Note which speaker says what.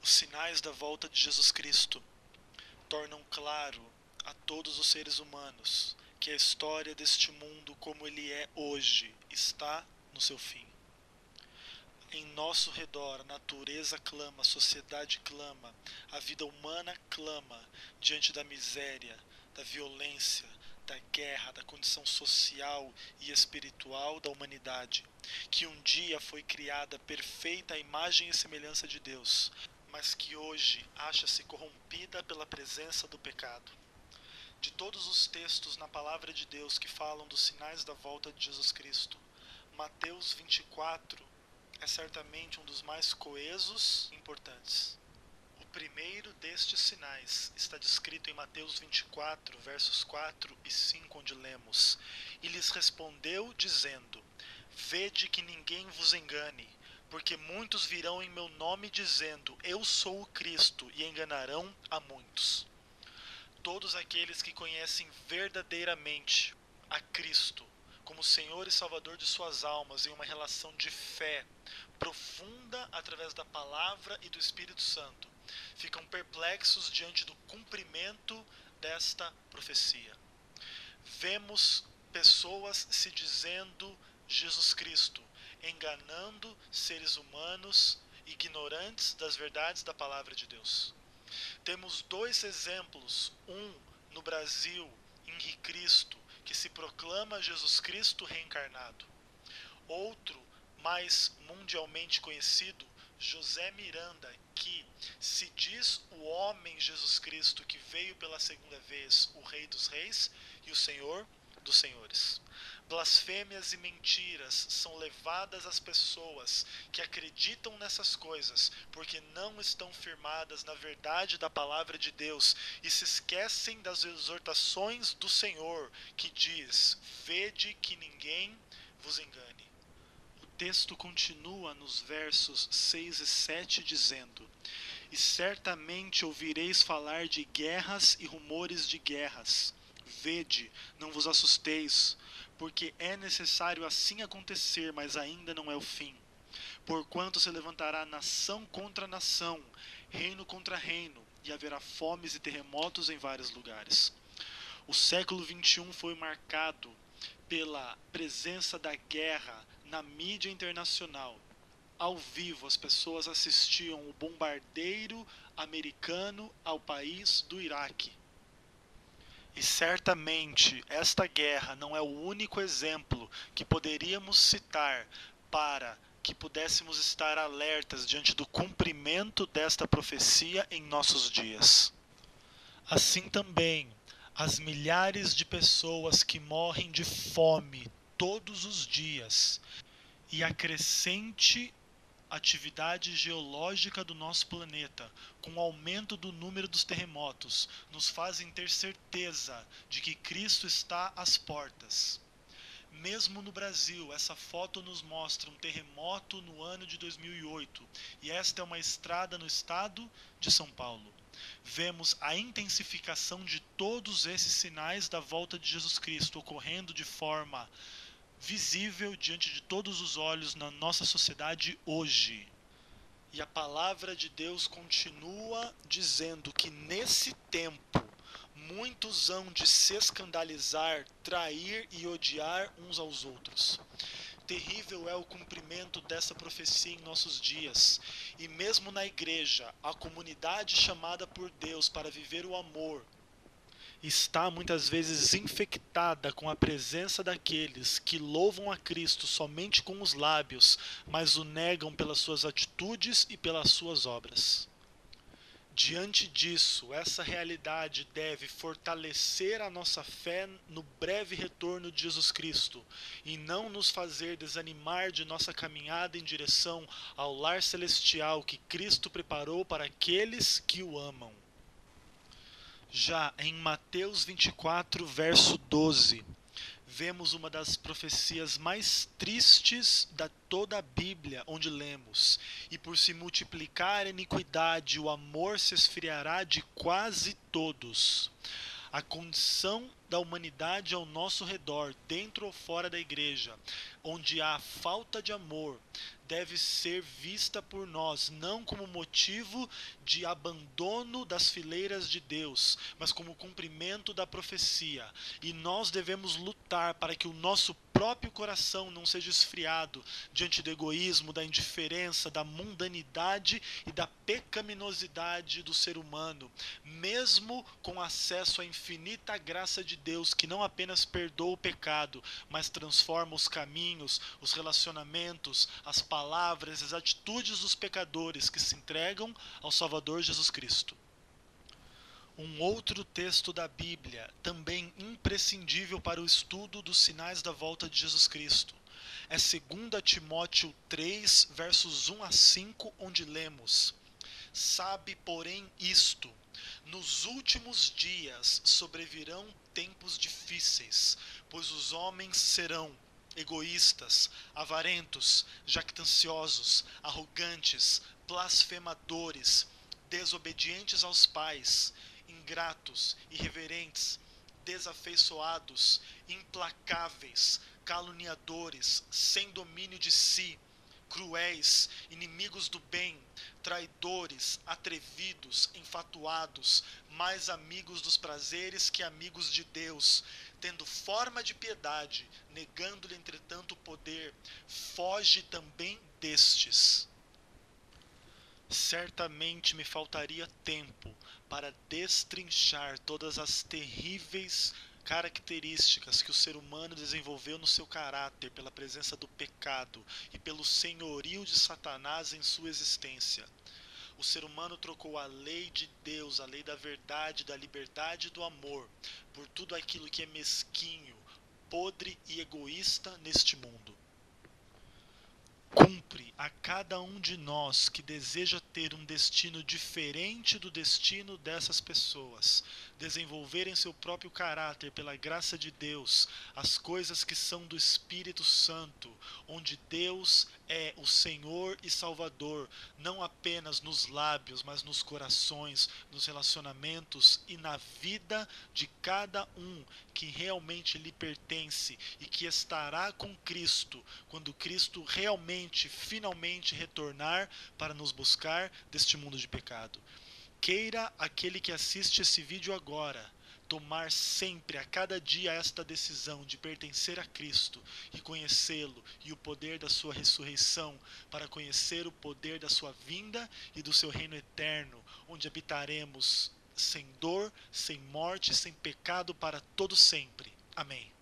Speaker 1: Os sinais da volta de Jesus Cristo tornam claro a todos os seres humanos que a história deste mundo como ele é hoje está no seu fim. Em nosso redor, a natureza clama, a sociedade clama, a vida humana clama diante da miséria, da violência, da guerra, da condição social e espiritual da humanidade, que um dia foi criada perfeita à imagem e semelhança de Deus, mas que hoje acha-se corrompida pela presença do pecado. De todos os textos na palavra de Deus que falam dos sinais da volta de Jesus Cristo, Mateus 24 é certamente um dos mais coesos e importantes. O primeiro destes sinais está descrito em Mateus 24, versos 4 e 5, onde lemos: E lhes respondeu, dizendo: Vede que ninguém vos engane, porque muitos virão em meu nome dizendo: Eu sou o Cristo, e enganarão a muitos. Todos aqueles que conhecem verdadeiramente a Cristo como Senhor e Salvador de suas almas em uma relação de fé profunda através da palavra e do Espírito Santo, ficam perplexos diante do cumprimento desta profecia. Vemos pessoas se dizendo Jesus Cristo, enganando seres humanos, ignorantes das verdades da palavra de Deus. Temos dois exemplos, um no Brasil, Henri Cristo, que se proclama Jesus Cristo reencarnado. Outro, mais mundialmente conhecido, José Miranda, que se diz o homem Jesus Cristo que veio pela segunda vez, o Rei dos Reis e o Senhor dos Senhores. Blasfêmias e mentiras são levadas às pessoas que acreditam nessas coisas porque não estão firmadas na verdade da palavra de Deus e se esquecem das exortações do Senhor, que diz: Vede que ninguém vos engane. O texto continua nos versos 6 e 7 dizendo: E certamente ouvireis falar de guerras e rumores de guerras. Vede, não vos assusteis, porque é necessário assim acontecer, mas ainda não é o fim. Porquanto se levantará nação contra nação, reino contra reino, e haverá fomes e terremotos em vários lugares. O século XXI foi marcado pela presença da guerra na mídia internacional. Ao vivo, as pessoas assistiam o bombardeio americano ao país do Iraque. E certamente esta guerra não é o único exemplo que poderíamos citar para que pudéssemos estar alertas diante do cumprimento desta profecia em nossos dias. Assim também, as milhares de pessoas que morrem de fome todos os dias e a crescente atividade geológica do nosso planeta, com o aumento do número dos terremotos, nos fazem ter certeza de que Cristo está às portas. Mesmo no Brasil, essa foto nos mostra um terremoto no ano de 2008, e esta é uma estrada no estado de São Paulo. Vemos a intensificação de todos esses sinais da volta de Jesus Cristo ocorrendo de forma visível diante de todos os olhos na nossa sociedade hoje. E a palavra de Deus continua dizendo que nesse tempo muitos hão de se escandalizar, trair e odiar uns aos outros. Terrível é o cumprimento dessa profecia em nossos dias, e mesmo na igreja, a comunidade chamada por Deus para viver o amor, está muitas vezes infectada com a presença daqueles que louvam a Cristo somente com os lábios, mas o negam pelas suas atitudes e pelas suas obras. Diante disso, essa realidade deve fortalecer a nossa fé no breve retorno de Jesus Cristo e não nos fazer desanimar de nossa caminhada em direção ao lar celestial que Cristo preparou para aqueles que o amam. Já em Mateus 24, verso 12, vemos uma das profecias mais tristes da toda a Bíblia, onde lemos: E por se multiplicar a iniquidade, o amor se esfriará de quase todos. A condição da humanidade ao nosso redor, dentro ou fora da igreja, onde há falta de amor, deve ser vista por nós não como motivo de abandono das fileiras de Deus, mas como cumprimento da profecia. E nós devemos lutar para que o nosso próprio coração não seja esfriado diante do egoísmo, da indiferença, da mundanidade e da pecaminosidade do ser humano, mesmo com acesso à infinita graça de Deus, que não apenas perdoa o pecado, mas transforma os caminhos, os relacionamentos, as palavras, as atitudes dos pecadores que se entregam ao Salvador Jesus Cristo. Um outro texto da Bíblia, também imprescindível para o estudo dos sinais da volta de Jesus Cristo, é 2 Timóteo 3, versos 1 a 5, onde lemos: Sabe, porém, isto: nos últimos dias sobrevirão tempos difíceis, pois os homens serão egoístas, avarentos, jactanciosos, arrogantes, blasfemadores, desobedientes aos pais, ingratos, irreverentes, desafeiçoados, implacáveis, caluniadores, sem domínio de si, cruéis, inimigos do bem, traidores, atrevidos, enfatuados, mais amigos dos prazeres que amigos de Deus, tendo forma de piedade, negando-lhe entretanto o poder. Foge também destes. Certamente me faltaria tempo para destrinchar todas as terríveis características que o ser humano desenvolveu no seu caráter pela presença do pecado e pelo senhorio de Satanás em sua existência. O ser humano trocou a lei de Deus, a lei da verdade, da liberdade e do amor, por tudo aquilo que é mesquinho, podre e egoísta neste mundo. Cumpre a cada um de nós que deseja ter um destino diferente do destino dessas pessoas, desenvolver em seu próprio caráter, pela graça de Deus, as coisas que são do Espírito Santo, onde Deus é o Senhor e Salvador, não apenas nos lábios, mas nos corações, nos relacionamentos e na vida de cada um que realmente lhe pertence e que estará com Cristo quando Cristo realmente, finalmente retornar para nos buscar deste mundo de pecado. Queira aquele que assiste esse vídeo agora tomar sempre, a cada dia, esta decisão de pertencer a Cristo e conhecê-lo e o poder da sua ressurreição, para conhecer o poder da sua vinda e do seu reino eterno, onde habitaremos sem dor, sem morte, sem pecado para todo sempre. Amém.